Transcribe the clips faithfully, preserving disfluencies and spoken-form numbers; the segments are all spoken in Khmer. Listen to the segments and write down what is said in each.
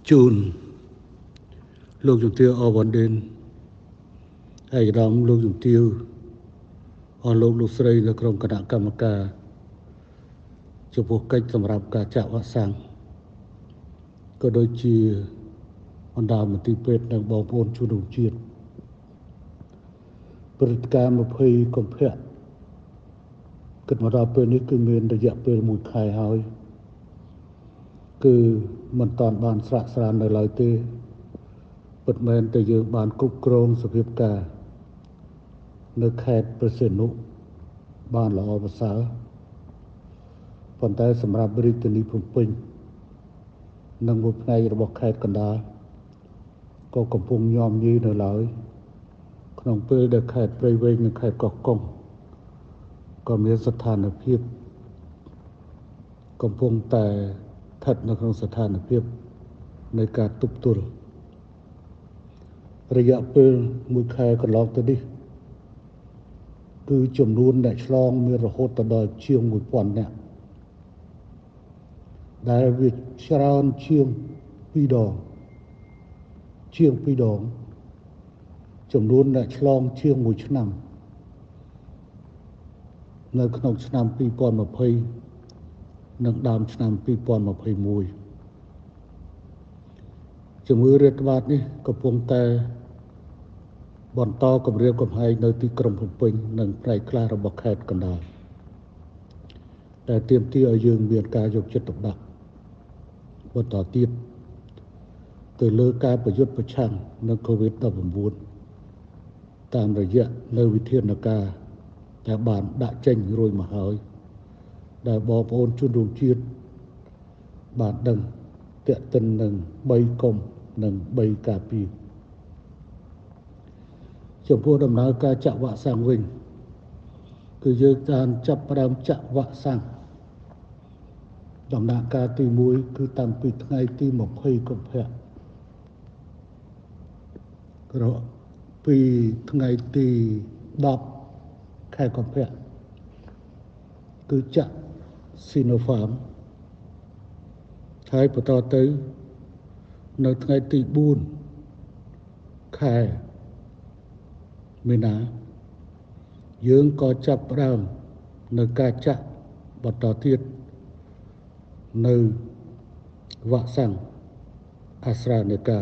จูนលោកជំទាវអវ៉ាន់ដេនឯកឧត្តមលោកជំទាវអស់លោកលោកស្រីនៅក្រុមគណៈកម្មការចំពោះកិច្ចសម្រាប់ការចាក់វ៉ាក់សាំងក៏ដូចជាបណ្ដាមន្ទីរពេទ្យនិងបងប្អូនជនរួមជាតិព្រឹត្តិការណ៍20កុម្ភៈគិតមកដល់ពេលនេះគឺមានរយៈពេលមួយខែហើយគឺមិនតាន់បានស្រាកស្រាននៅឡើយទេពិតមែនតែយើងបានគ្រប់គ្រងសភាពការនៅខេត្តព្រះសីហនុបានល្អប្រសើរប៉ុន្តែសម្រាប់រាជធានីភ្នំពេញនិងមួយផ្នែករបស់ខេត្តកណ្ដាលក៏កំពុងញោមញីនៅឡើយក្នុងពេលដែលខេត្តព្រៃវែងនិងខេត្តកោះកុងក៏មានស្ថានភាពកំពុងតែស្ថិតនៅក្នុងស្ថានភាពនៃការទប់ទល់រយៈពេលមួយខែកន្លងទៅនេះគឺចំនួនអ្នកឆ្លងមានរហូតដល់ជាងមួយពាន់នាក់ដែលវាច្រើនជាងពីរដងជាងពីរដងចំនួនអ្នកឆ្លងជាងមួយឆ្នាំនៅក្នុងឆ្នាំពីរពាន់ยี่สิบនិងដើមឆ្នាំពីរពាន់ยี่สิบเอ็ดជំងឺរាតត្បាតនេះកំពុងតែបន្តគំរាមកំហែងនៅទីក្រុងភ្នំពេញនិងផ្នែកខ្លះរបស់ខេត្តកណ្ដាលដែលទាមទារឲ្យយើងមានការយកចិត្តទុកដាក់បន្តទៀតទៅលើការប្រយុទ្ធប្រឆាំងនឹង កូវីដ ដប់ប្រាំបួន តាមរយៈនៅវិធានការដែលបានដាក់ចេញរួចមកហើយដែលបងប្អូនជនរួមជាតិបានដឹងទាក់ទិននឹងបីកុំនិងបីការពារចំពោះដំណើរការចាក់វ៉ាក់សាំងវិញគឺយើងបានចាប់ផ្ដើមចាក់វ៉ាក់សាំងដំណាក់កាលទីមួយគឺតាំងពីថ្ងៃទីยี่สิบកុម្ភៈក្រពីថ្ងៃទីដប់ខែកុម្ភៈគឺចាក់ Sinopharm ហើយបន្តទៅនៅថ្ងៃទីបួនខែមីនាយើងក៏ចាប់ផ្ដើមនៅការចាក់បន្តទៀតនៅវ៉ាក់សាំង AstraZeneca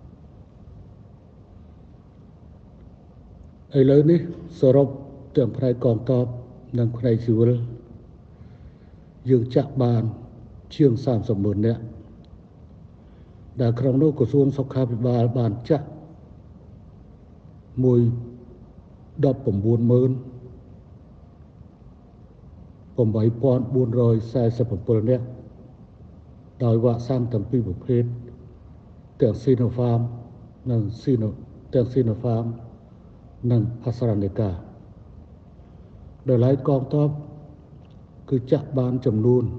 ឥឡូវនេះសរុបទាំងផ្នែកកងទ័ពនិងផ្នែកស៊ីវិលយើងចាក់បានជាងសាមសិបម៉ឺននាក់ដែលក្នុងនោះក្រសួងសុខាភិបាលបានចាក់មួយដប់ប្រាំបួនម៉ឺនប្រាំបីពាន់បួនរយសែសិបเจ็ดនាក់ដោយវ៉ាក់សាំងទាំងពីរប្រភេទទាំង Sinopharm និង Sino ទាំង Sinopharm និង AstraZeneca ដោយឡែកកងទ័ពគឺចាក់បានចំនួន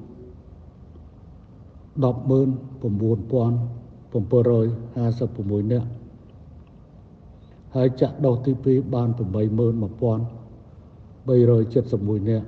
ដប់ម៉ឺនប្រាំបួនពាន់ប្រាំពីររយห้าสิบหกនាក់ហើយចាក់ដូសទីពីរបានប្រាំបីម៉ឺនមួយពាន់បីរយเจ็ดสิบเจ็ดនាក់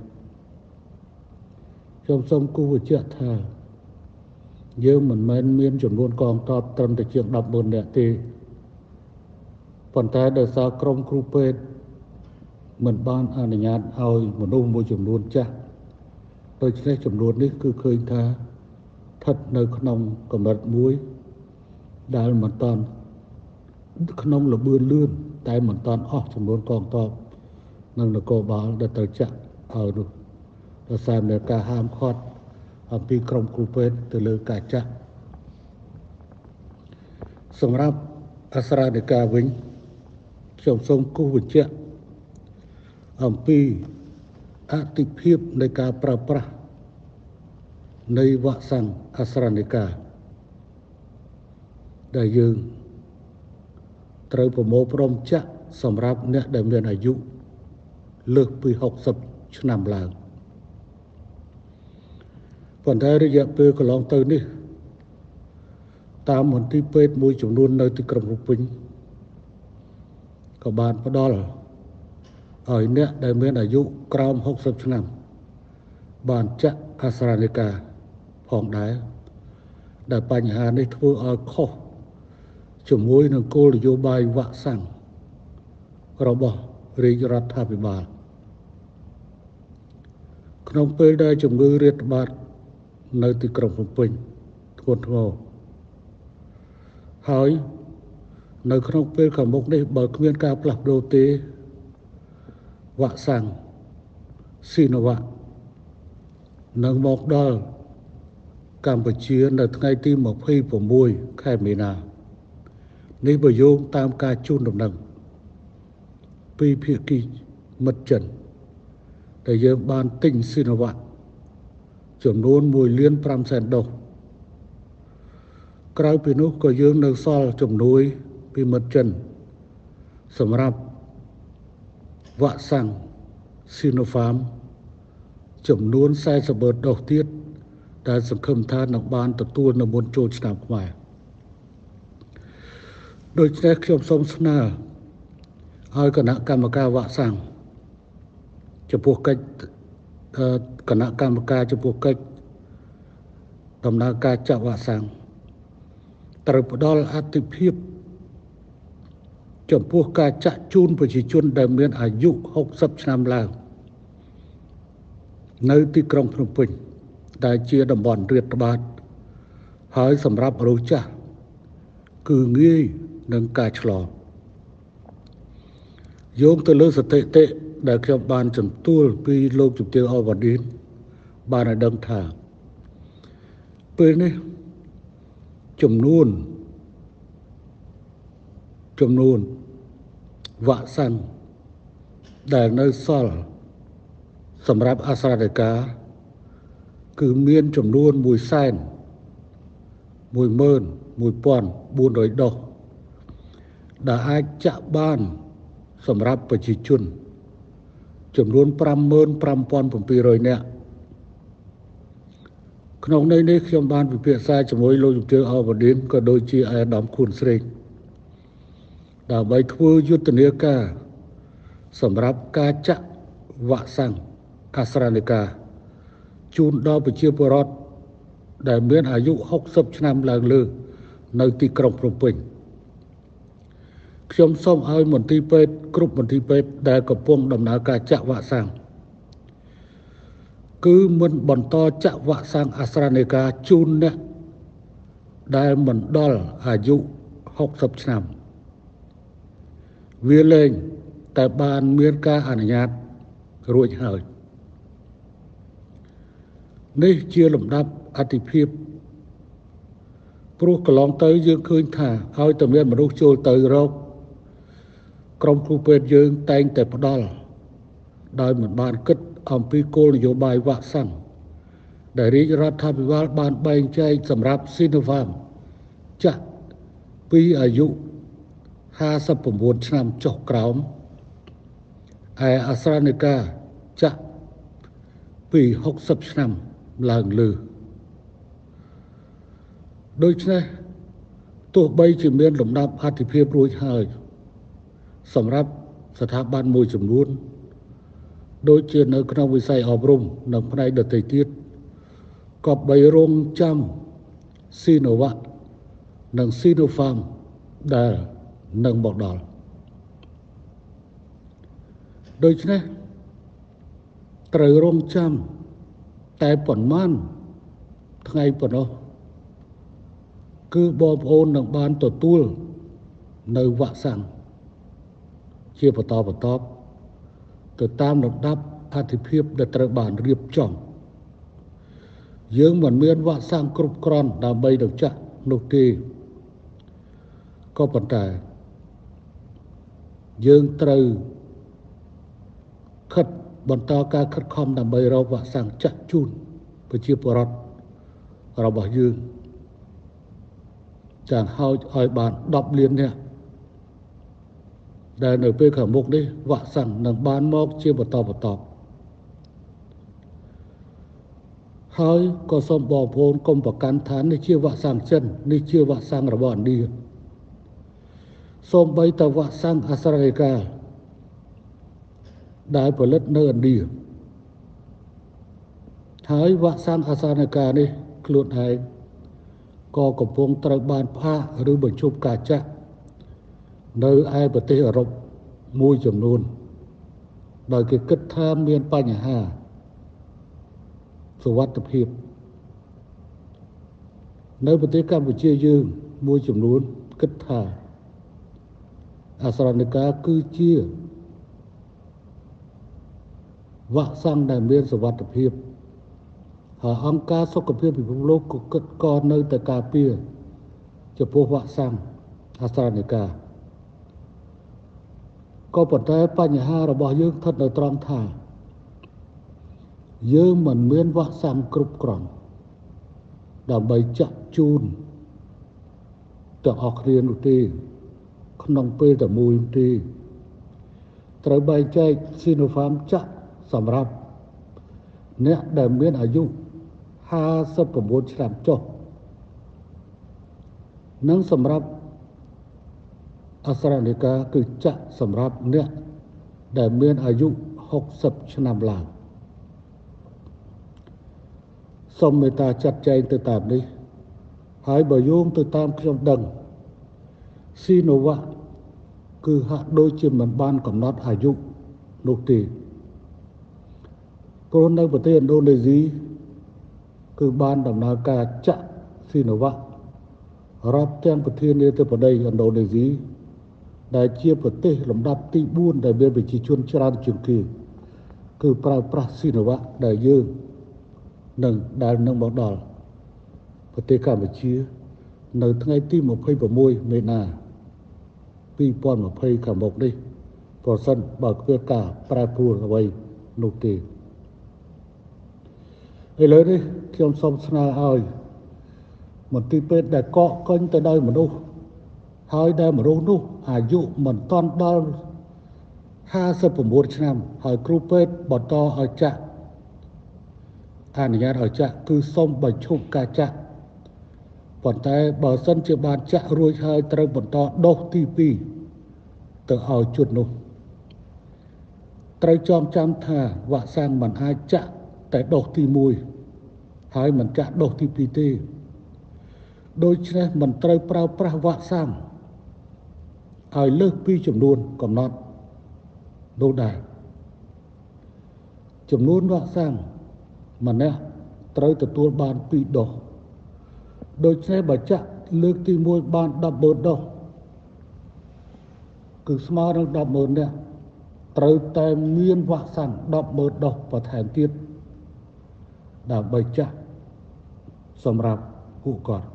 ខ្ញុំសូមគូសបញ្ជាក់ថាយើងមិនមែនមានចំនួនកងទ័ពត្រឹមតែជាងដប់ម៉ឺននាក់ទេប៉ុន្តែដោយសារក្រុមគ្រូពេទ្យមិនបានអនុញ្ញាតឲ្យមនុស្សមួយចំនួនចាស់ដូច្នេះចំនួននេះគឺឃើញថាស្ថិតនៅក្នុងកម្រិតមួយដែលមិនតាន់ក្នុងល្បឿនលឿនតែមិនតាន់អស់ចំនួនកងទ័ពនិងនគរបាលដែលត្រូវចាក់ឲ្យនោះដោយសារមានការហាមឃាត់អំពីក្រុមគ្រូពេទ្យទៅលើការចាក់សម្រាប់ AstraZeneca វិញខ្ញុំសូមគូសបញ្ជាក់អំពីអតិភិបនៃការប្រើប្រាស់នៃវ៉ាក់សាំង AstraZeneca ដែលយើងត្រូវប្រមូលផ្ដុំចាក់សម្រាប់អ្នកដែលមានអាយុលើសពីหกสิบឆ្នាំឡើងប៉ុន្តែរយៈពេលកន្លងទៅនេះតាមមន្ទីរពេទ្យមួយចំនួននៅទីក្រុងភ្នំពេញក៏បានផ្ដល់ឲ្យអ្នកដែលមានអាយុក្រោមหกสิบឆ្នាំបានចាក់ AstraZeneca ផងដែរដែលបញ្ហានេះធ្វើឲ្យខុសជាមួយនឹងគោលនយោបាយវាក់សាំងរបស់រាជរដ្ឋាភិបាលក្នុងពេលដែលជំងឺរាតត្បាតនៅទីក្រុងភ្នំពេញធ្ងន់ធ្ងរហើយនៅក្នុងពេលខាងមុខនេះបើគ្មានការផ្លាស់ប្ដូរទេវាក់សាំងស៊ីណូវ៉ាក់នឹងមកដល់កម្ពុជានៅថ្ងៃទីម្ភៃប្រាំមួយខែមីនានេះបើយោងតាមការជូនដំណឹងពីភាគីមិត្តចិនដែលយើងបានទិញស៊ីណូវ៉ាក់ចំនួនមួយលានប្រាំសែនដូសក្រៅពីនោះក៏យើងនៅសល់ជំនួយពីមិត្តចិនសម្រាប់វាក់សាំងស៊ីណូហ្វាមចំនួនសែនសិបដូសទៀតដែលសង្ឃឹមថានឹងបានទទួលនៅមុនចូលឆ្នាំខ្មែរដូច្នេះខ្ញុំសូមស្នើឲ្យគណៈកម្មការវាក់សាំងចំពោះកិច្ចគណៈកម្មការចំពោះកិច្ចដំណើរការចាក់វ៉ាក់សាំងត្រូវផ្ដល់អាទិភាពចំពោះការចាក់ជូនប្រជាជនដែលមានអាយុហុកសិបឆ្នាំឡើងនៅទីក្រុងភ្នំពេញដែលជាតំបន់រាតត្បាតហើយសម្រាប់មនុស្សចាស់គឺងាយនឹងការឆ្លងយោងទៅលើស្ថិតិដែលខ្ញុំបានជំទាវពីលោកជំទាវអវឌិនបានឲ្យដឹងថាពេលនេះចំនួនចំនួនវ៉ាក់សាំងដែលនៅសល់សម្រាប់អាស្រ័យការគឺមានចំនួនមួយសែនមួយម៉ឺនមួយពាន់បួនរយដូសដែលអាចចាក់បានសម្រាប់ប្រជាជនចំនួនប្រាំម៉ឺនប្រាំពាន់ប្រាំពីររយនាក់ក្នុងន័យនេះខ្ញុំបានពិភាក្សាជាមួយលោកជំទាវអវឌិនក៏ដូចជាអាដាមខួនស្រេងដើម្បីធ្វើយុទ្ធនាការសម្រាប់ការចាក់វ៉ាក់សាំងអាស្រ័យការជូនដល់ប្រជាពលរដ្ឋដែលមានអាយុហុកសិបឆ្នាំឡើងលើនៅទីក្រុងភ្នំពេញខ្ញុំសូមឲ្យមន្ទីរពេទ្យគ្រប់មន្ទីរពេទ្យដែលកំពុងដំណើរការចាក់វ៉ាក់សាំងគឺមិនបន្តចាក់វ៉ាក់សាំងអាស្រ័យការជូនអ្នកដែលមិនដល់អាយុហុកសិបឆ្នាំវាលែងតែបានមានការអនុញ្ញាតរួចហើយនេះជាលំដាប់អតិភិបព្រោះកន្លងទៅយើងឃើញថាឲ្យតែមានមនុស្សចូលទៅរកក្រុមគ្រូពេទ្យយើងតែងតែផ្ដល់ដោយមិនបានគិតអំពីគោលនយោបាយវ៉ាក់សាំងដែលរាជរដ្ឋាភិបាលបានបែងចែកសម្រាប់ស៊ីណូវ៉ាមចាក់ពីអាយុห้าสิบเก้าឆ្នាំចុះក្រោមឯអាស្រ័យការចាក់ពីហុកសិបឆ្នាំឡើងលើដូច្នេះទោះបីជាមានលំដាប់អធិភាពរួចហើយសម្រាប់ស្ថាប័នមួយចំនួនដូចជានៅក្នុងវិស័យអប់រំនិងផ្នែកដទៃទៀតក៏បីរងចាំស៊ីណូវ៉ាក់និងស៊ីណូហ្វាមដែលនឹងមកដល់ដូច្នេះត្រូវរងចាំតែប៉ុន្មានថ្ងៃប៉ុណ្ណោះគឺបងប្អូននឹងបានទទួលនៅវ៉ាក់សាំងជាបន្តបន្ទាប់ទៅតាមលំដាប់អធិភាពដែលត្រូវបានរៀបចំយើងមិនមានវ៉ាក់សាំងគ្រប់គ្រាន់ដើម្បីទៅចាក់នោះទេក៏ប៉ុន្តែយើងត្រូវខិតបន្តការខិតខំដើម្បីរកវ៉ាក់សាំងចាក់ជូនប្រជាពលរដ្ឋរបស់យើងចាងហោចឲ្យបានដប់លាននាក់ដែលនៅពេលខាងមុខនេះវ៉ាក់សាំងនឹងបានមកជាបន្តបន្ទាប់ហើយក៏សូមបងប្អូនកុំប្រកាន់ថានេះជាវ៉ាក់សាំងចិននេះជាវ៉ាក់សាំងរបស់ឥណ្ឌាសូម្បីតែវ៉ាក់សាំងអាស្រ័យការដែលផលិតនៅឥណ្ឌាហើយវ៉ាក់សាំងអាស្រ័យការនេះខ្លួនឯងก็កំពុងត្រូវបានផ្អាកឬបញ្ឈប់ការចាក់នៅឯប្រទេសអឺរ៉ុបមួយចំនួនដោយគេគិតថាមានបញ្ហាសុវត្ថិភាពនៅប្រទេសកម្ពុជាយើងមួយចំនួនគិតថាអាស្រ័យនៃការគឺជាវ៉ាក់សាំងដែលមានសុវត្ថិភាពហើយអង្គការសុខភាពពិភពលោកក៏គិតក៏នៅតែការពារចំពោះវ៉ាក់សាំងអាស្រ័យនៃការក៏ប៉ុន្តែបញ្ហារបស់យើងស្ថិតនៅត្រង់ថាយើងមិនមានវ៉ាក់សាំងគ្រប់គ្រាន់ដើម្បីចាក់ជូនទាំងអស់គ្នានោះទេក្នុងពេលតែមួយទេត្រូវបែងចែក Sinopharm ចាក់សម្រាប់អ្នកដែលមានអាយុห้าสิบเก้าឆ្នាំចុះនិងសម្រាប់AstraZenecaគឺចាក់សម្រាប់អ្នកដែលមានអាយុหกสิบឆ្នាំឡើងសូមមេត្តាចាត់ចែងទៅតាមនេះហើយបើយោងទៅតាមខ្ញុំដឹង Sinovac គឺហាក់ដូចជាមិនបានកំណត់អាយុនោះទេព្រោះនៅប្រទេសឥណ្ឌូនេស៊ីគឺបានដំណើរការចាក់ Sinovac រាប់ទាំងប្រធានាធិបតីឥណ្ឌូនេស៊ីដែលជាប្រទេសលំដាប់ទីបួនដែលមានប្រជាជនច្រើនជាងគេគឺប្រើប្រាស់ Sinovac ដែលយើងនឹងដែលនឹងមកដល់ប្រទេសកម្ពុជានៅថ្ងៃទីยี่สิบหกមេនាยี่สิบยี่สิบខាងមុខនេះប្រសិនបើគ្មានការប្រែប្រួលអ្វីនោះទេឥឡូវនេះខ្ញុំសូមស្នើឲ្យមន្ទីរពេទ្យដែលកកកុញទៅដោយមនុស្សហើយដែលមនុស្សនោះអាយុមិនទាន់ដល់ห้าสิบเก้าឆ្នាំហើយគ្រូពេទ្យបន្តឲ្យចាក់អនុញ្ញាតឲ្យចាក់គឺសូមបញ្ឈប់ការចាក់ប៉ុន្តែបើសិនជាបានចាក់រួចហើយត្រូវបន្តដូសទីពីរទៅឲ្យជននោះត្រូវចងចាំថាវ៉ាក់សាំងមិនអាចចាក់តែដូសទីមួយហើយមិនចាក់ដូសទីពីរទេដូច្នេះមិនត្រូវប្រើប្រាស់វ៉ាក់សាំងឲ្យលើសពីចំនួនកំណត់នោះដែរចំនួនវ៉ាក់សាំងម្នាក់ត្រូវទទួលបានពីរដូសដូច្នេះបើចាក់លើកទីមួយបានដប់ម៉ឺនដូសគឺស្មើនឹងដប់ម៉ឺននាក់ត្រូវតែមានវ៉ាក់សាំងដប់ម៉ឺនដូសបន្ថែមទៀតដើម្បីចាក់សម្រាប់ពួកគាត់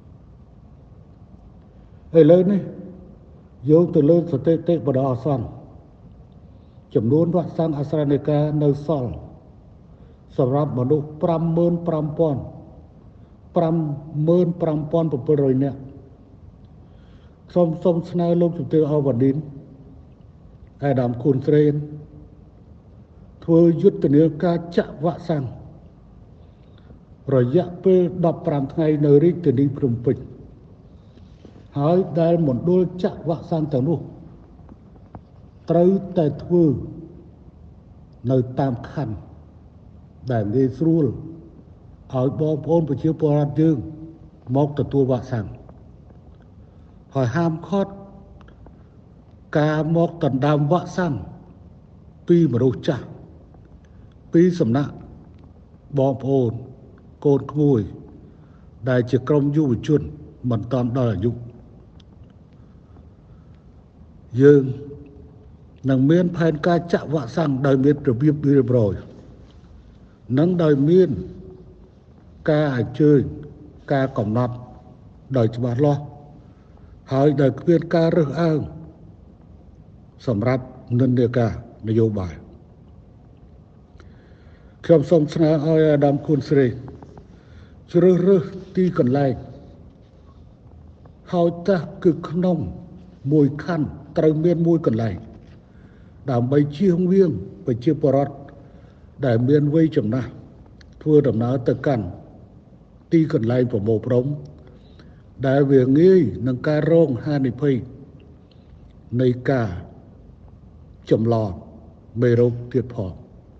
ឥឡូវនេះយោងទៅលើស្ថិតិបណ្ដោះអាសន្នចំនួនវ៉ាក់សាំង AstraZeneca នៅសល់សម្រាប់មនុស្សfiveម៉ឺនfiveពាន់fiveម៉ឺនfiveពាន់seven hundredនាក់សូមសូមស្នើលោកជំទាវ អវ៉ាឌីន អាដាម ខួនស្រេនធ្វើយុទ្ធនាការចាក់វ៉ាក់សាំងរយៈពេលfifteenថ្ងៃនៅរាជធានីភ្នំពេញហើយដែលមណ្ឌលចាក់វ៉ាក់សាំងទាំងនោះត្រូវតែធ្វើនៅតាមខណ្ឌដែលងាយស្រួលឲ្យបងប្អូនប្រជាពលរដ្ឋយើងមកទទួលវ៉ាក់សាំងហើយហាមឃាត់ការមកដណ្ដើមវ៉ាក់សាំងពីមនុស្សចាស់ពីសំណាក់បងប្អូនកូនក្មួយដែលជាក្រុមយុវជនមិនតាន់ដល់អាយុយើងនឹងមានផែនការចាក់វ៉ាក់សាំងដោយមានរបៀបរៀបរយនិងដោយមានការអញ្ជើញការកំណត់ដោយច្បាស់លាស់ហើយដោយគ្មានការរើសអើងសម្រាប់និន្នាការនយោបាយខ្ញុំសូមស្នើឲ្យអាដាម ខួនស្រេនជ្រើសរើសទីកន្លែងហើយតាស់គឺក្នុងមួយខណ្ឌត្រូវមានមួយកន្លែងដើម្បីជៀសវាងប្រជាពលរដ្ឋដែលមានវ័យចំណាស់ធ្វើដំណើរទៅកាន់ទីកន្លែងប្រមូលផ្តុំដែលវាងាយនឹងការរងហានិភ័យនៃការចម្លងមេរោគទៀតផង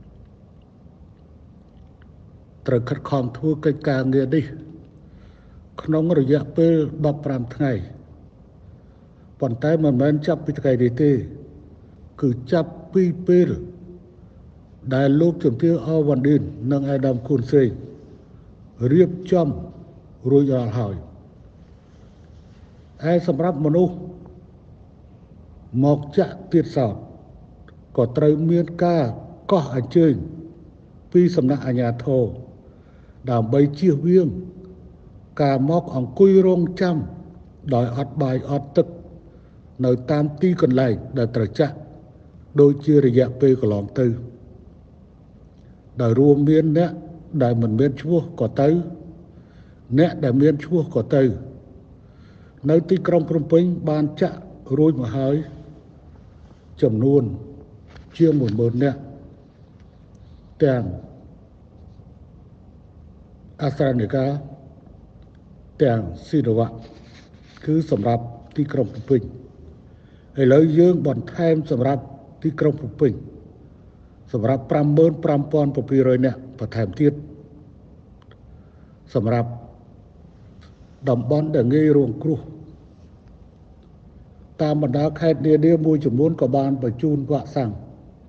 ត្រូវខិតខំធ្វើកិច្ចការងារនេះក្នុងរយៈពេលដប់ប្រាំថ្ងៃប៉ុន្តែមិនមែនចាប់ពីថ្ងៃនេះទេគឺចាប់ពីពេលដែលលោកជំទាវ អ វ៉ាន់ឌិននិងអាដាម ខួនសេងរៀបចំរួចរាល់ហើយឯសម្រាប់មនុស្សមកចាក់ទៀតសោតក៏ត្រូវមានការកោះអញ្ជើញពីសំណាក់អាជ្ញាធរដើម្បីជៀសវាងការមកអង្គុយរងចាំដោយអត់បាយអត់ទឹកនៅតាមទីកន្លែងដែលត្រូវចាក់ដូចជារយៈពេលកន្លងទៅដោយរួមមានអ្នកដែលមិនមានឈ្មោះក៏ទៅអ្នកដែលមានឈ្មោះក៏ទៅនៅទីក្រុងភ្នំពេញបានចាក់រួចមកហើយចំនួនជាង មួយម៉ឺន នាក់ទាំងអាស្រ្តានិកាទាំងស៊ីណូវ៉ាក់គឺសម្រាប់ទីក្រុងភ្នំពេញឥឡូវយើងបន្ថែមសម្រាប់ទីក្រុងភ្នំពេញសម្រាប់ ប្រាំម៉ឺនប្រាំពាន់ប្រាំពីររយ នាក់បន្ថែមទៀតសម្រាប់តំបន់ដែលងាយរងគ្រោះតាមបណ្ដាខេត្តនានាមួយចំនួនក៏បានបញ្ជូនវ៉ាក់សាំង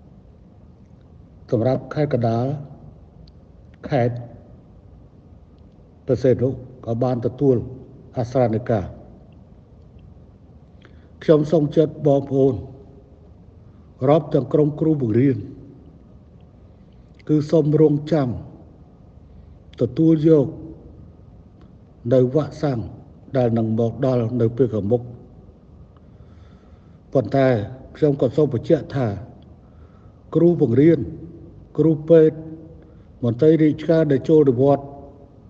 សម្រាប់ខេត្តកណ្ដាលខេត្តបរសេនុក៏បានទទួលអាស្រ្តានិកាខ្ញុំសូមជម្រាបបងប្អូនរាប់ទាំងក្រុមគ្រូបង្រៀនគឺសូមរងចាំទទួលយកនៅវ៉ាក់សាំងដែលនឹងមកដល់នៅពេលខាងមុខប៉ុន្តែខ្ញុំក៏សូមបញ្ជាក់ថាគ្រូបង្រៀនគ្រូពេទ្យមន្ត្រីរាជការដែលចូលនិវត្តន៍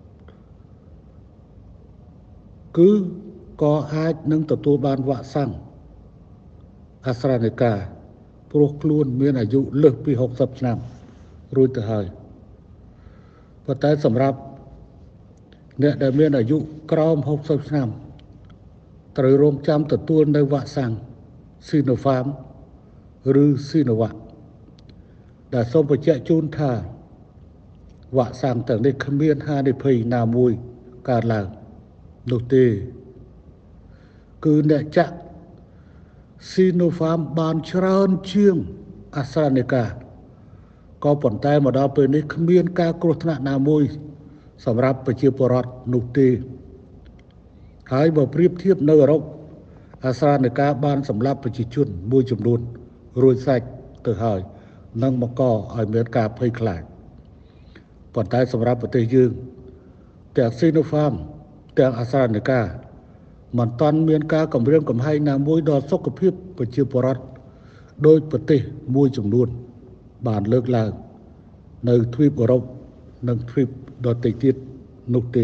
គឺក៏អាចនឹងទទួលបានវ៉ាក់សាំងអាស្រ្តានិកាព្រោះខ្លួនមានអាយុលើសពីហុកសិបឆ្នាំរួចទៅហើយប៉ុន្តែសម្រាប់អ្នកដែលមានអាយុក្រោមហុកសិបឆ្នាំត្រូវរងចាំទទួលនៅវ៉ាក់សាំងស៊ីណូហ្វាមឬស៊ីណូវ៉ាក់ដែលសូមបញ្ជាក់ជូនថាវ៉ាក់សាំងទាំងនេះគ្មានហានិភ័យណាមួយកើតឡើងនោះទេគឺអ្នកចាក់ស៊ីណូហ្វាមបានច្រើនជាងអាស្រ្តានិកាក៏ប៉ុន្តែមកដល់ពេលនេះគ្មានការគ្រោះថ្នាក់ណាមួយសម្រាប់ប្រជាពលរដ្ឋនោះទេហើយបើប្រៀបធៀបនៅអឺរ៉ុបអាស្រ្តានិកាបានសម្លាប់ប្រជាជនមួយចំនួនរួចស្រេចទៅហើយនឹងបង្កឲ្យមានការភ័យខ្លាចប៉ុន្តែសម្រាប់ប្រទេសយើងទាំងស៊ីណូហ្វាមទាំងអាស្រ្តានិកាមិនទាន់មានការគម្រាមកំហែងណាមួយដល់សុខភាពប្រជាពលរដ្ឋដោយប្រទេសមួយចំនួនបានលើកឡើងនៅទ្វីបអឺរ៉ុបនិងទ្វីបដទៃទៀតនោះទេ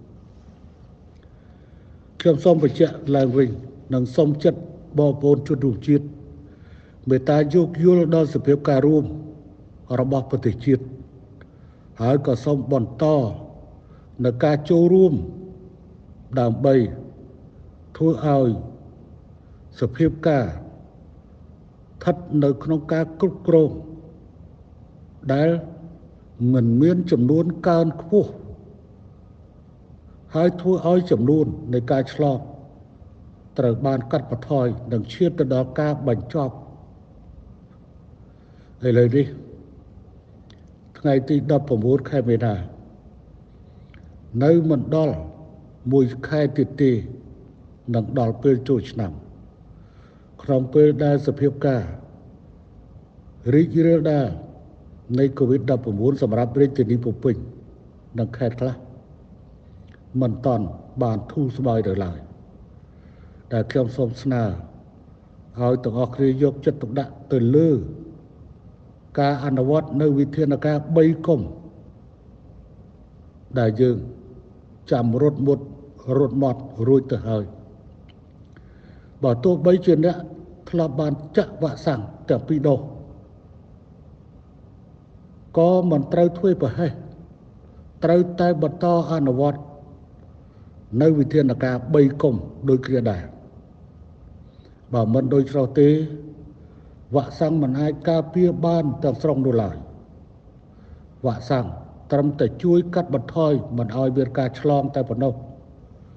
ខ្ញុំសូមបញ្ជាក់ឡើងវិញនិងសូមចិត្តបងប្អូនជនរួមជាតិមេត្តាយោគយល់ដល់សភាពការរួមរបស់ប្រទេសជាតិហើយក៏សូមបន្តនៅការចូលរួមដើម្បីធ្វើឲ្យសភាពការស្ថិតនៅក្នុងការគ្រប់គ្រងដែលមិនមានចំនួនកើនខ្ពស់ហើយធ្វើឲ្យចំនួននៃការឆ្លងត្រូវបានកាត់បន្ថយនិងឈានទៅដល់ការបញ្ចប់ឥឡូវនេះថ្ងៃទីដប់ប្រាំបួនខែមេនានៅមិនដល់មួយខែទៀតទេនឹងដល់ពេលចូលឆ្នាំក្នុងពេលដែលសភាពការរីករាលដាលនៃ កូវីដ ដប់ប្រាំបួន សម្រាប់រាជធានីភ្នំពេញនិងខេត្តខ្លះមិនតាន់បានធូរស្បើយទៅឡើយដែលខ្ញុំសូមស្នើឲ្យទាំងអស់គ្នាយកចិត្តទុកដាក់ទៅលើការអនុវត្តនៅវិធានការបីកុំដែលយើងចាំរត់មុតរត់មាត់រួចទៅហើយបើទោះបីជាអ្នកធ្លាប់បានចាក់វ៉ាក់សាំងទាំងពីរដូសក៏មិនត្រូវធ្វើប្រហែសត្រូវតែបន្តអនុវត្តនៅវិធានការបីកុំដូចគ្នាដែរបើមិនដូចឆ្លោះទេវ៉ាក់សាំងមិនអាចការពារបានទាំងស្រុងនោះឡើយវ៉ាក់សាំងត្រឹមតែជួយកាត់បន្ថយមិនឲ្យមានការឆ្លងតែប៉ុណ្ណោះ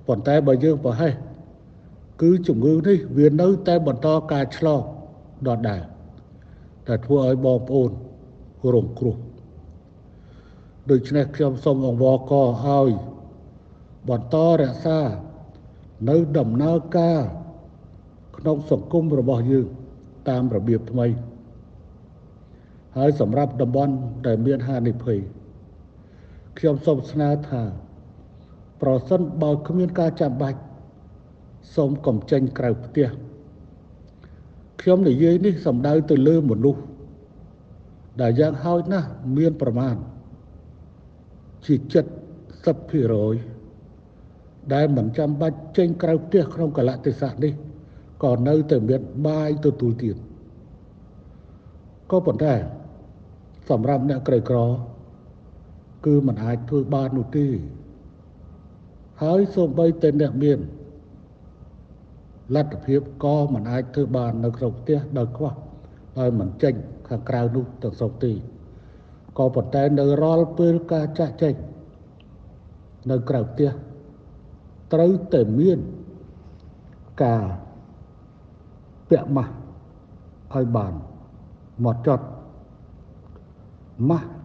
ប៉ុន្តែបើយើងប្រហែសគឺជំងឺនេះវានៅតែបន្តការឆ្លងដដែលតែធ្វើឲ្យបងប្អូនរងគ្រោះដូច្នេះខ្ញុំសូមអង្វរករឲ្យបន្តរក្សានៅដំណើរការក្នុងសង្គមរបស់យើងតាមរបៀបថ្មីហើយសម្រាប់តំបន់ដែលមានហានិភ័យខ្ញុំសូមស្នើថាប្រសិនបើគ្មានការចាំបាច់សូមកុំចេញក្រៅផ្ទះខ្ញុំនិយាយនេះសំដៅទៅលើមនុស្សដែលយ៉ាងហោចណាស់មានប្រមាណជា เจ็ดสิบភាគរយ ដែលមិនចាំបាច់ចេញក្រៅផ្ទះក្នុងកលៈទេសៈនេះក៏នៅតែមានបាយទទួលទានក៏ប៉ុន្តែសម្រាប់អ្នកក្រីក្រគឺមិនអាចធ្វើបាននោះទេហើយសូម្បីតែអ្នកមានលទ្ធភាពក៏មិនអាចធ្វើបាននៅក្នុងផ្ទះដោយខ្វះដោយមិនចេញខាងក្រៅនោះទាំងស្រុងទេក៏ប៉ុន្តែនៅរាល់ពេលការចាក់ចែងនៅក្រៅផ្ទះត្រូវតែមានការពាក់ម៉ាស់ឲ្យបានមកចត់ម៉ាស់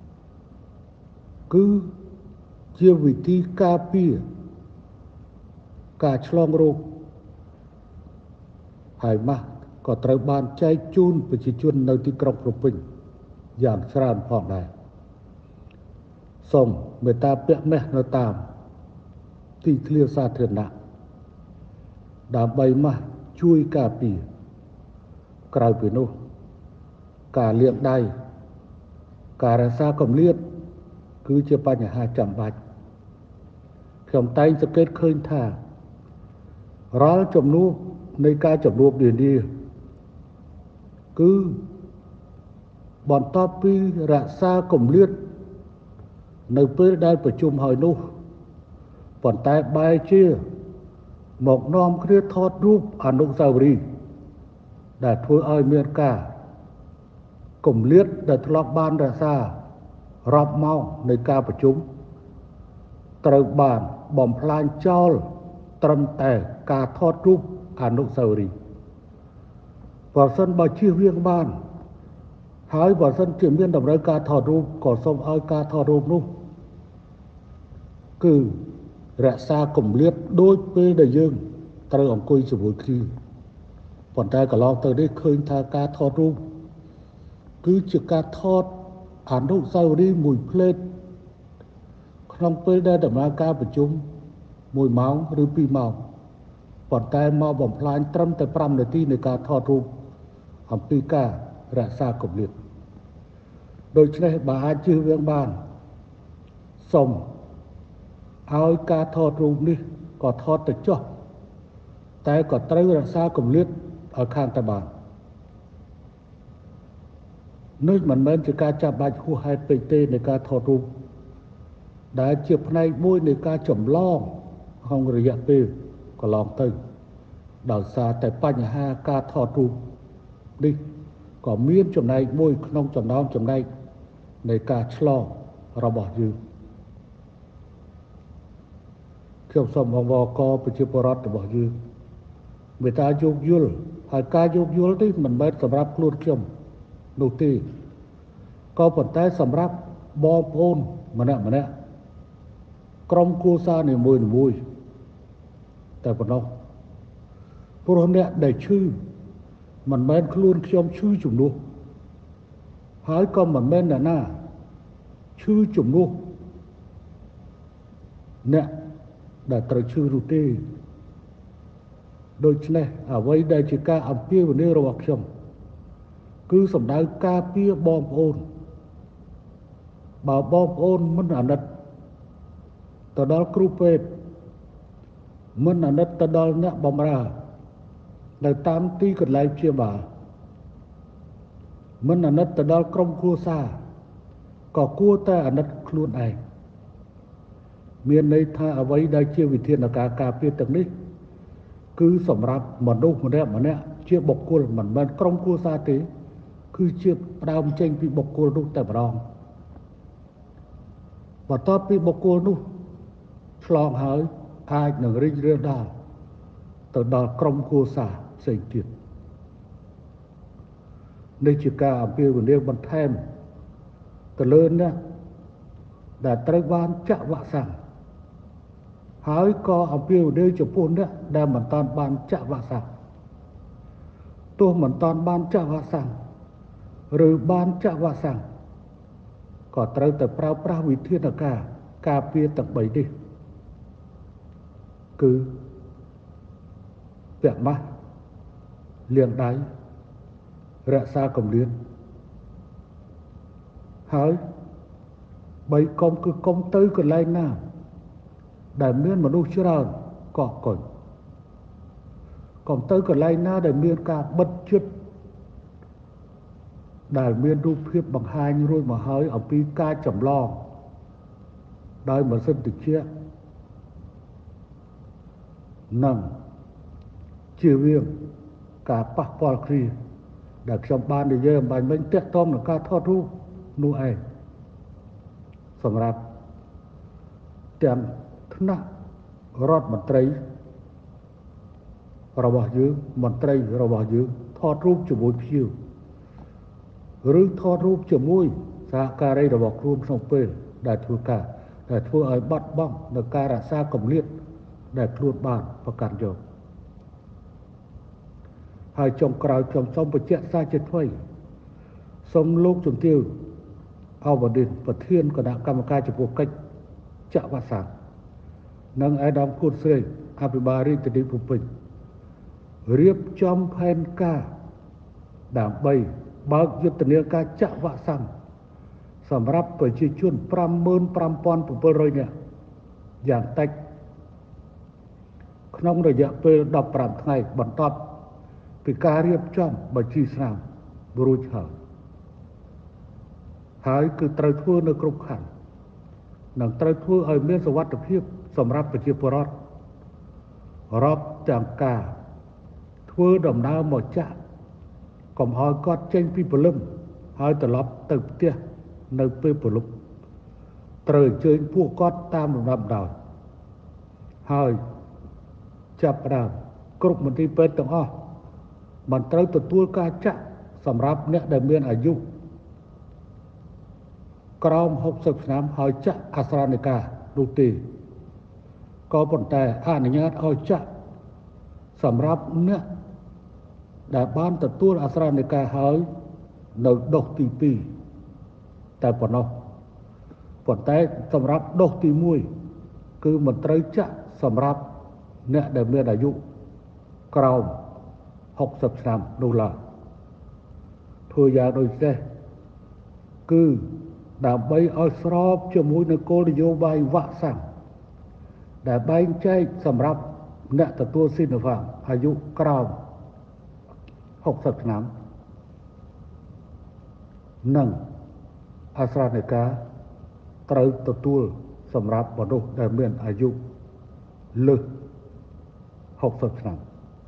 គឺជាវិធីការពារការឆ្លងរោគហើយម៉ាស់ក៏ត្រូវបានចែកជូនប្រជាជននៅទីក្រុងភ្នំពេញយ៉ាងច្រើនផងដែរសូមមេត្តាពាក់ម៉ាស់នៅតាមទីធ្លាសាធារណៈដើម្បីម៉ាស់ជួយការពារក្រៅពីនោះការលាងដៃការរក្សាកម្រិតគឺជាបញ្ហាចាំបាច់ខ្ញុំតែងសង្កេតឃើញថារាល់ជំនួបនៃការជំនួបនានាគឺបន្ទាប់ពីរក្សាកម្រិតនៅពេលដែលប្រជុំហើយនោះប៉ុន្តែបែរជាមកនាំគ្នាថតរូបអនុស្សាវរីយ៍ដែលធ្វើឲ្យមានការគម្លាតដែលធ្លាប់បានរក្សារាប់ម៉ោងនៃការប្រជុំត្រូវបានបំផ្លាញចោលត្រឹមតែការថតរូបអនុស្សាវរីយ៍បើសិនបើជៀសវាងបានហើយបើសិនជាមានតម្រូវការថតរូបក៏សូមឲ្យការថតរូបនោះគឺរក្សាគម្លាតដូចពេលដែលយើងត្រូវអង្គុយជាមួយគ្នាប៉ុន្តែកន្លងទៅនេះឃើញថាការថតរូបគឺជាការថតអនុស្សាវរីយ៍មួយផ្លេតក្នុងពេលដែលដំណើរការប្រជុំមួយម៉ោងឬពីរម៉ោងប៉ុន្តែមកបំផ្លាញត្រឹមតែប្រាំនាទីនៃការថតរូបអំពីការរក្សាគម្លាតដូច្នេះបើអាចជៀសវាងបានសូមឲ្យការថតរូបនេះក៏ថតទៅចុះតែក៏ត្រូវរក្សាគម្លាតឲ្យខាងតែបាននេះមិនមែនជាការចាប់បាច់ហួសហេតុពេកទេនៃការថតរូបដែលជាផ្នែកមួយនៃការចម្លងក្នុងរយៈពេលកន្លងទៅដោយសារតែបញ្ហាការថតរូបនេះក៏មានចំណែកមួយក្នុងចំណោមចំណែកនៃការឆ្លងរបស់យើងខ្ញុំសូមអង្វរករប្រជាពលរដ្ឋរបស់យើងមេត្តាយោគយល់ហើយការយោគយល់នេះមិនមែនសម្រាប់ខ្លួនខ្ញុំនោះទេក៏ប៉ុន្តែសម្រាប់បងប្អូនម្នាក់ម្នាក់ក្រុមគ្រួសារនីមួយនីមួយតែប៉ុណ្ណោះព្រោះអ្នកដែលឈឺមិនមែនខ្លួនខ្ញុំឈឺជំនួសហើយក៏មិនមែនអ្នកណាឈឺជំនួសអ្នកដែលត្រូវឈឺនោះទេដូច្នេះអ្វីដែលជាការអំពាវនាវរបស់ខ្ញុំគឺសំដៅការពារបងប្អូនបើបងប្អូនមិនអាណិតទៅដល់គ្រូពេទ្យមិនអាណិតទៅដល់អ្នកបម្រើនៅតាមទីកន្លែងព្យាបាលមិនអាណិតទៅដល់ក្រុមគ្រួសារក៏គួរតែអាណិតខ្លួនឯងមានន័យថាអ្វីដែលជាវិធានការការពារទាំងនេះគឺសម្រាប់មនុស្សម្នាក់ម្នាក់ជាបុគ្គលមិនមែនក្រុមគ្រួសារទេគឺជាផ្ដើមចេញពីបុគ្គលនោះតែម្ដងបន្ទាប់ពីបុគ្គលនោះឆ្លងហើយអាចនឹងរីករាលដាលទៅដល់ក្រុមគ្រួសារផ្សេងទៀតនេះជាការអំពាវនាវបន្ថែមទៅលើអ្នកដែលត្រូវបានចាក់វ៉ាក់សាំងហើយក៏អំពាវនាវចំពោះអ្នកដែលមិនទាន់បានចាក់វ៉ាក់សាំងទោះមិនទាន់បានចាក់វ៉ាក់សាំងឬបានចាក់វ៉ាក់សាំងក៏ត្រូវតែប្រើប្រាស់វិធានការការពារទាំងបីនេះគឺពាក់ម៉ាស់លាងដៃរក្សាកម្រិតហើយបីកុំគឺកុំទៅកន្លែងណាដែលមានមនុស្សច្រើនកកកុញកុំទៅកន្លែងណាដែលមានការបិទជិតដែលមានរូបភាពបង្ហាញរួចមកហើយអំពីការចម្លងដោយម៉ាស៊ីនត្រជាក់និងជៀសវាងការប៉ះពាល់គ្នាដែលខ្ញុំបាននិយាយអំបញ្ញមិញទាក់ទងនឹងការថតរូបនោះឯងសម្រាប់ទាំងថ្នាក់រដ្ឋមន្ត្រីរបស់យើងមន្ត្រីរបស់យើងថតរូបជាមួយភ្ញៀវឬថតរូបជាមួយសហការីរបស់ខ្លួនក្នុងពេលដែលធ្វើការដែលធ្វើឲ្យបាត់បង់នៅការរក្សាគម្លាតដែលខ្លួនបានប្រកាន់យកហើយចុងក្រោយខ្ញុំសូមបញ្ជាក់សារជាថ្មីសូមលោកជំទាវអវឌិនប្រធានគណៈកម្មការចំពោះកិច្ចចាក់វ៉ាក់សាំងនិងអាដាមគួតស្រីអភិបាលរាជធានីភ្នំពេញរៀបចំផែនការដើម្បីបើកយុទ្ធនាការចាក់វ៉ាក់សាំងសម្រាប់ប្រជាជន ប្រាំម៉ឺនប្រាំពាន់ប្រាំពីររយ នាក់យ៉ាងតិចក្នុងរយៈពេលដប់ប្រាំថ្ងៃបន្ទាប់ពីការរៀបចំបញ្ជីស្នាមរួចហើយហើយគឺត្រូវធ្វើនៅគ្រប់ខណ្ឌនិងត្រូវធ្វើឲ្យមានសុវត្ថិភាពសម្រាប់ប្រជាពលរដ្ឋរាប់ទាំងការធ្វើដំណើរមកចាក់កុំឲ្យគាត់ចេញពីព្រលឹមហើយត្រឡប់ទៅផ្ទះនៅពេលព្រលប់ត្រូវអញ្ជើញពួកគាត់តាមលំដាប់ដោយហើយចាប់ផ្ដើមគ្រប់មន្ទីរពេទ្យទាំងអស់មិនត្រូវទទួលការចាក់សម្រាប់អ្នកដែលមានអាយុក្រោមហុកសិបឆ្នាំហើយចាក់អាស្រ្តានិកានោះទេក៏ប៉ុន្តែអនុញ្ញាតឲ្យចាក់សម្រាប់អ្នកដែលបានទទួលអាស្រ្តានិកាហើយនៅដុសទីពីរតែប៉ុណ្ណោះប៉ុន្តែសម្រាប់ដុសទីមួយគឺមិនត្រូវចាក់សម្រាប់អ្នកដែលមានអាយុក្រោមហុកសិបឆ្នាំនោះឡើយធ្វើយ៉ាងដូចនេះគឺដើម្បីឲ្យស្របជាមួយនឹងគោលនយោបាយវ៉ាក់សាំងដែលបែងចែកសម្រាប់អ្នកទទួលស៊ីណូវ៉ាក់អាយុក្រោមហុកសិបឆ្នាំនិងអាស្រ្តានិកាត្រូវទទួលសម្រាប់មនុស្សដែលមានអាយុលើសហុកសិបឆ្នាំ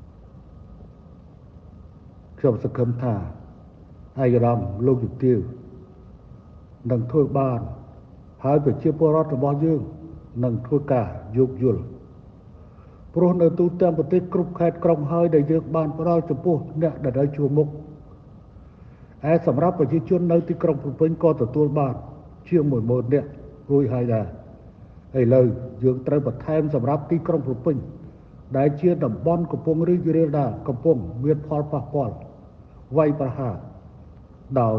ខ្ញុំសង្ឃឹមថាអាយដាមលោកជំទាវនឹងធ្វើបានហើយប្រជាពលរដ្ឋរបស់យើងនឹងធ្វើការយោគយល់ព្រោះនៅទូទាំងប្រទេសគ្រប់ខេត្តក្រុងហើយដែលយើងបានផ្ដល់ចំពោះអ្នកដែលនៅជួរមុខឯសម្រាប់ប្រជាជននៅទីក្រុងភ្នំពេញក៏ទទួលបានជាងមួយម៉ឺននាក់រួចហើយដែរឥឡូវយើងត្រូវបន្ថែមសម្រាប់ទីក្រុងភ្នំពេញដែលជាតំបន់កំពុងរីករាលដាលកំពុងមានផលប៉ះពាល់វាយប្រហារដោយ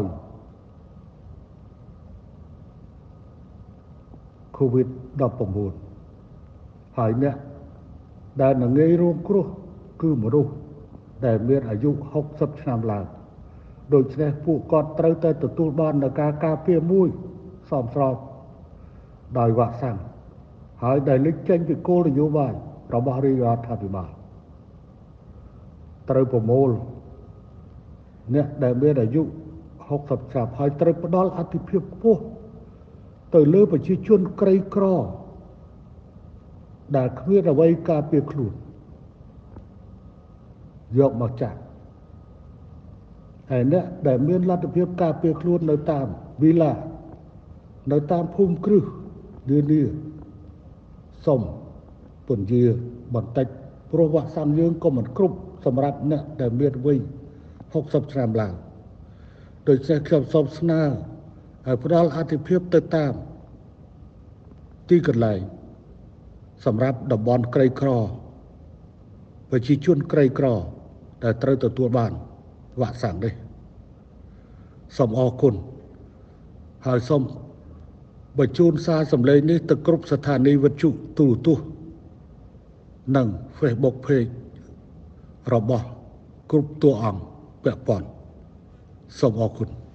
កូវីដ ដប់ប្រាំបួន ហើយអ្នកដែលនឹងងាយរងគ្រោះគឺមនុស្សដែលមានអាយុហុកសិបឆ្នាំឡើងដូច្នេះពួកគាត់ត្រូវតែទទួលបាននូវការការពារមួយសមស្របដោយវ៉ាក់សាំងហើយដែលលេចចេញពីគោលនយោបាយរបស់រាជរដ្ឋាភិបាលត្រូវប្រមូលអ្នកដែលមានអាយុហុកសិបឆ្នាំហើយត្រូវផ្ដល់អាទិភាពខ្ពស់ទៅលើប្រជាជនក្រីក្រដែលគ្មានអ្វីការពារខ្លួនយកមកចាក់ហើយអ្នកដែលមានលទ្ធភាពការពារខ្លួននៅតាមវីឡានៅតាមភូមិគ្រឹះនានាសូមពន្យាបន្តិចព្រោះវ៉ាក់សាំងយើងក៏មិនគ្រប់សម្រាប់អ្នកដែលមានវ័យហុកសិបឆ្នាំឡើងដូច្នេះខ្ញុំសូមស្នើឲ្យផ្ដល់អាទិភាពទៅតាមទីកន្លែងសម្រាប់តំបន់ក្រីក្រប្រជាជនក្រីក្រដែលត្រូវទទួលបានវ៉ាក់សាំងនេះសូមអរគុណហើយសូមបញ្ជូនសារសម្លេងនេះទៅគ្រប់ស្ថានីយវិទ្យុទូរទស្សន៍និង Facebook Page របស់គ្រប់តួអង្គពាក់ព័ន្ធសូមអរគុណ